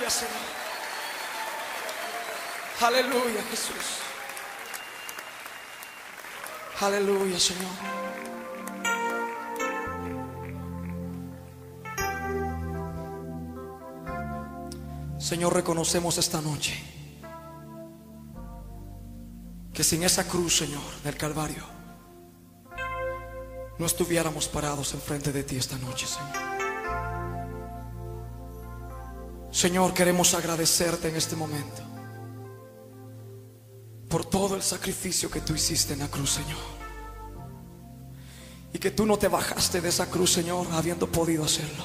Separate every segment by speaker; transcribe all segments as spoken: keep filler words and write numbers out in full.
Speaker 1: Aleluya, Señor. Aleluya, Jesús. Aleluya, Señor. Señor, reconocemos esta noche que sin esa cruz, Señor, del Calvario, no estuviéramos parados enfrente de ti esta noche, Señor. Señor, queremos agradecerte en este momento por todo el sacrificio que tú hiciste en la cruz, Señor, y que tú no te bajaste de esa cruz, Señor, habiendo podido hacerlo.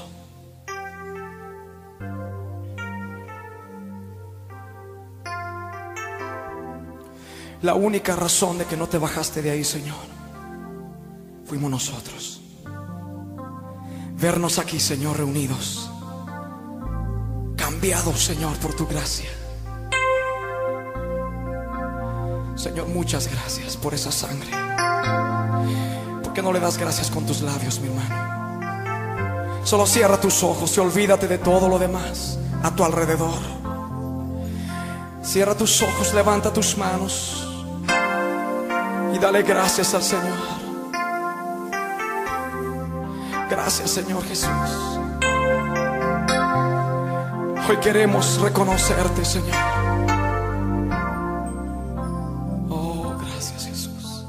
Speaker 1: La única razón de que no te bajaste de ahí, Señor, fuimos nosotros. Vernos aquí, Señor, reunidos, cambiados, Señor, por tu gracia. Señor, muchas gracias por esa sangre. ¿Por qué no le das gracias con tus labios, mi hermano? Solo cierra tus ojos y olvídate de todo lo demás a tu alrededor. Cierra tus ojos, levanta tus manos y dale gracias al Señor. Gracias, Señor Jesús. Hoy queremos reconocerte, Señor. Oh, gracias, Jesús.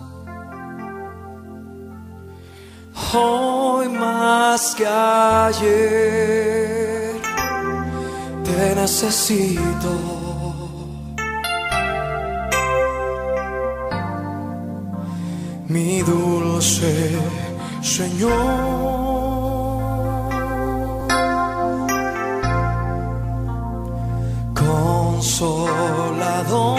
Speaker 1: Hoy más que ayer te necesito. Mi dulce Señor. Consolador,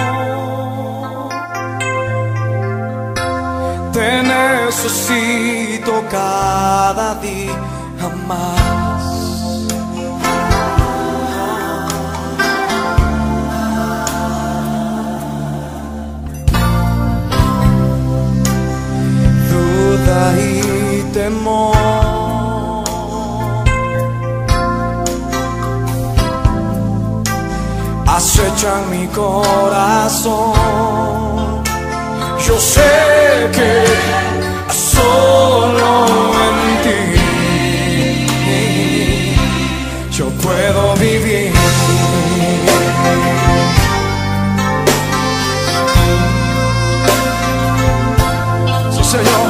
Speaker 1: te necesito cada día más. Duda y temor acechan mi corazón. Yo sé que solo en ti yo puedo vivir. Sí, Señor.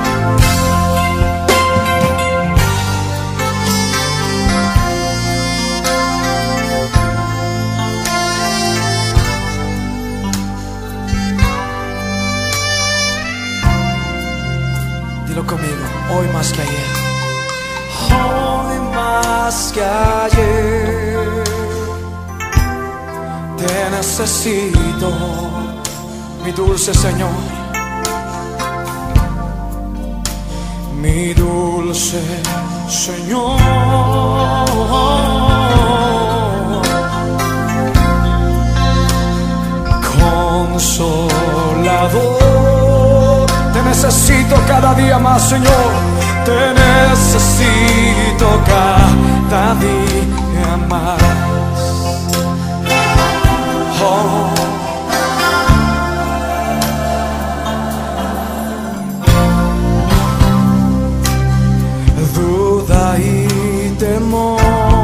Speaker 1: Conmigo, hoy más que ayer. Hoy más que ayer te necesito, mi dulce Señor, mi dulce Señor. Consolador, te necesito cada día más, Señor. Te necesito cada día más. Oh. Duda y temor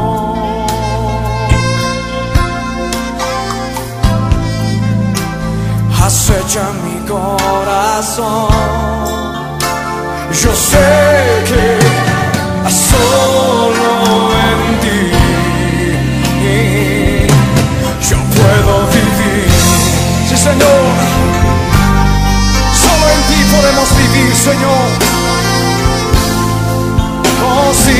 Speaker 1: acechan mi corazón. Yo sé que solo en ti yo puedo vivir. Sí, Señor, solo en ti podemos vivir, Señor. Oh, sí.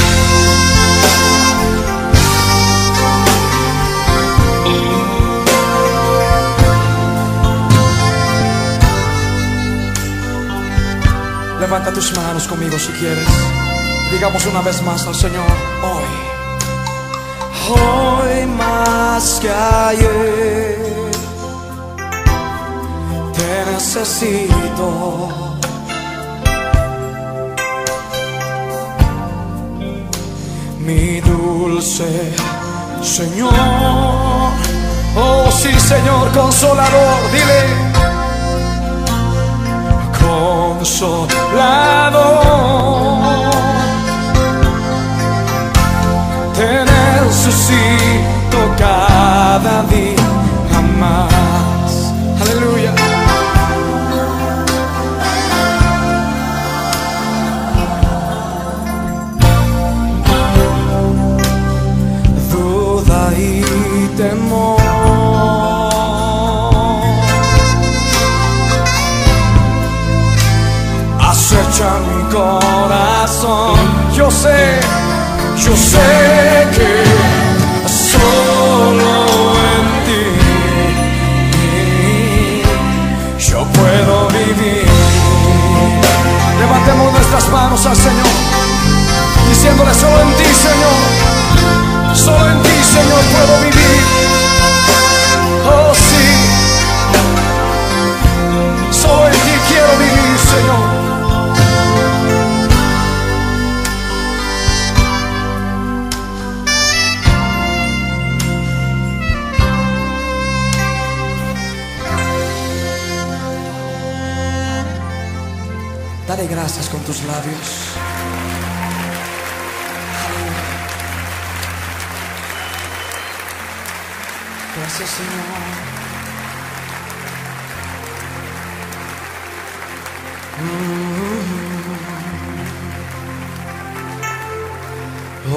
Speaker 1: Levanta tus manos conmigo si quieres. Digamos una vez más al Señor: hoy, hoy más que ayer te necesito. Mi dulce Señor, oh sí, Señor, consolador, dile, consolador, te necesito cada día más. Aleluya. Duda y temor acecha mi corazón. Yo sé, yo sé que solo en ti yo puedo vivir. Levantemos nuestras manos al Señor, diciéndole: solo en ti, Señor, solo en ti, Señor, puedo vivir. Oh sí, solo en ti quiero vivir, Señor. Dale gracias con tus labios. Gracias, Señor. Mm-hmm.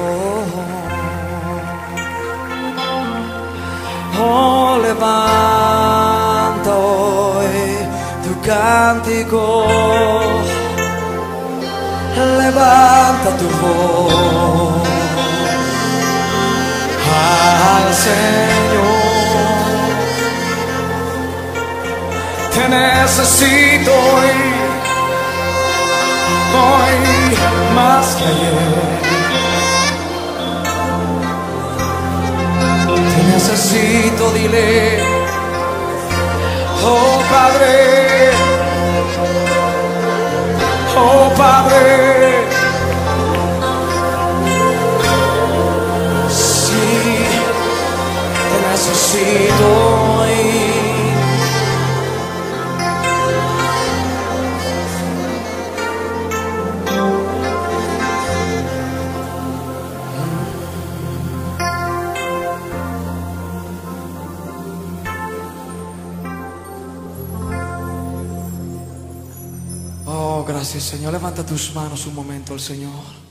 Speaker 1: Oh, oh, levanta hoy tu cántico, levanta tu voz al Señor. Te necesito hoy, hoy más que ayer. Te necesito, dile: oh Padre, oh Padre, sí, te necesito hoy. Oh, gracias, Señor. Levanta tus manos un momento al Señor.